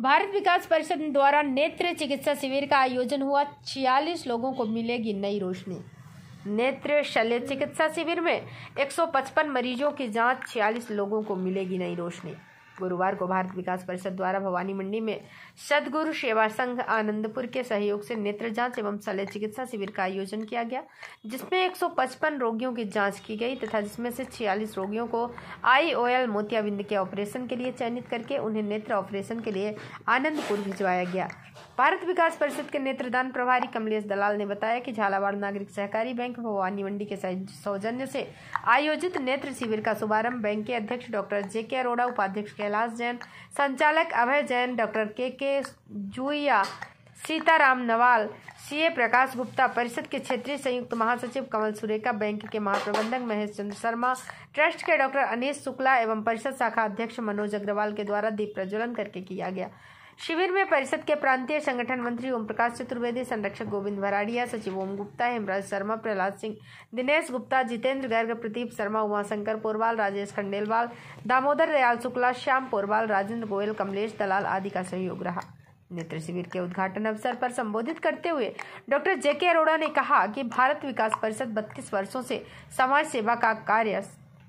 भारत विकास परिषद द्वारा नेत्र चिकित्सा शिविर का आयोजन हुआ। 46 लोगों को मिलेगी नई रोशनी। नेत्र शल्य चिकित्सा शिविर में 155 मरीजों की जांच, 46 लोगों को मिलेगी नई रोशनी। गुरुवार को भारत विकास परिषद द्वारा भवानी मंडी में सद्गुरु सेवा संघ आनंदपुर के सहयोग से नेत्र जांच एवं शल्य चिकित्सा शिविर का आयोजन किया गया, जिसमें 155 रोगियों की जांच की गई तथा जिसमें से 46 रोगियों को IOL मोतियाबिंद के ऑपरेशन के लिए चयनित करके उन्हें नेत्र ऑपरेशन के लिए आनंदपुर भिजवाया गया। भारत विकास परिषद के नेत्रदान प्रभारी कमलेश दलाल ने बताया कि झालावाड़ नागरिक सहकारी बैंक भवानी मंडी के सौजन्य से आयोजित नेत्र शिविर का शुभारंभ बैंक के अध्यक्ष डॉक्टर JK अरोड़ा, उपाध्यक्ष कैलाश जैन, संचालक Abhay Jain, doctor KK Juiya, Sitaram Nawal, CA Prakash Gupta, परिषद के क्षेत्रीय संयुक्त महासचिव कमल सुरेखा, बैंक के महाप्रबंधक महेश चंद्र शर्मा, ट्रस्ट के डॉक्टर अनीश शुक्ला एवं परिषद शाखा अध्यक्ष मनोज अग्रवाल के द्वारा दीप प्रज्वलन करके किया गया। शिविर में परिषद के प्रांतीय संगठन मंत्री ओम प्रकाश चतुर्वेदी, संरक्षक गोविंद भराड़िया, सचिव ओम गुप्ता, हेमराज शर्मा, प्रहलाद सिंह, दिनेश गुप्ता, जितेंद्र गर्ग, प्रदीप शर्मा, उमाशंकर पोरवाल, राजेश खंडेलवाल, दामोदर दयाल शुक्ला, श्याम पोरवाल, राजेंद्र गोयल, कमलेश दलाल आदि का सहयोग रहा। नेत्र शिविर के उद्घाटन अवसर पर संबोधित करते हुए डॉक्टर JK अरोड़ा ने कहा कि भारत विकास परिषद 32 वर्षों से समाज सेवा का कार्य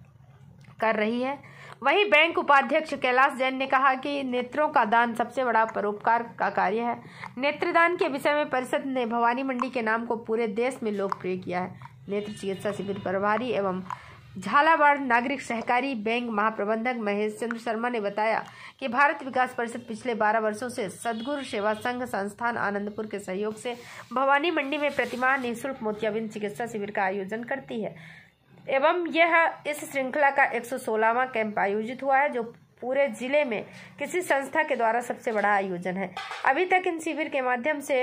कर रही है। वहीं बैंक उपाध्यक्ष कैलाश जैन ने कहा कि नेत्रों का दान सबसे बड़ा परोपकार का कार्य है। नेत्रदान के विषय में परिषद ने भवानी मंडी के नाम को पूरे देश में लोकप्रिय किया है। नेत्र चिकित्सा शिविर प्रभारी एवं झालावाड़ नागरिक सहकारी बैंक महाप्रबंधक महेश चंद्र शर्मा ने बताया कि भारत विकास परिषद पिछले 12 वर्षों से सद्गुरु सेवा संघ संस्थान आनंदपुर के सहयोग से भवानी मंडी में प्रतिमाह निःशुल्क मोतियाबिंद चिकित्सा शिविर का आयोजन करती है एवं यह इस श्रृंखला का 116वां कैंप आयोजित हुआ है, जो पूरे जिले में किसी संस्था के द्वारा सबसे बड़ा आयोजन है। अभी तक इन शिविर के माध्यम से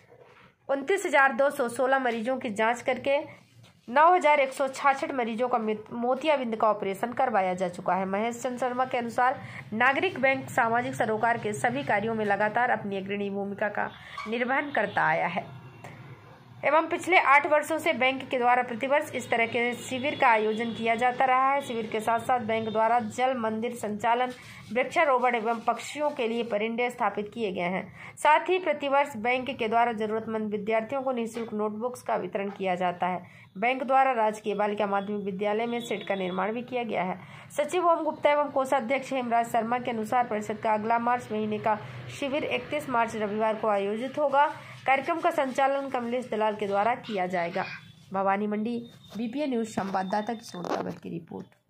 29,216 मरीजों की जांच करके 9,166 मरीजों का मोतियाबिंद का ऑपरेशन करवाया जा चुका है। महेश चंद्र शर्मा के अनुसार नागरिक बैंक सामाजिक सरोकार के सभी कार्यों में लगातार अपनी अग्रणी भूमिका का निर्वहन करता आया है एवं पिछले 8 वर्षों से बैंक के द्वारा प्रतिवर्ष इस तरह के शिविर का आयोजन किया जाता रहा है। शिविर के साथ साथ बैंक द्वारा जल मंदिर संचालन, वृक्षारोपण एवं पक्षियों के लिए परिंडे स्थापित किए गए हैं। साथ ही प्रतिवर्ष बैंक के द्वारा जरूरतमंद विद्यार्थियों को निःशुल्क नोटबुक्स का वितरण किया जाता है। बैंक द्वारा राजकीय बालिका माध्यमिक विद्यालय में सेट का निर्माण भी किया गया है। सचिव ओम गुप्ता एवं कोषाध्यक्ष हेमराज शर्मा के अनुसार परिषद का अगला मार्च महीने का शिविर 31 मार्च रविवार को आयोजित होगा। कार्यक्रम का संचालन कमलेश दलाल के द्वारा किया जाएगा। भवानी मंडी BPA न्यूज संवाददाता किशोर कावत की रिपोर्ट।